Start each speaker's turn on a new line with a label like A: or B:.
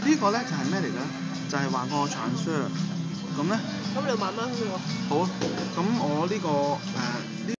A: 呢個咧就係咩嚟嘅？就係話個 transfer 咁咧。
B: 咁你慢慢喎。
A: 好啊，咁我呢個呢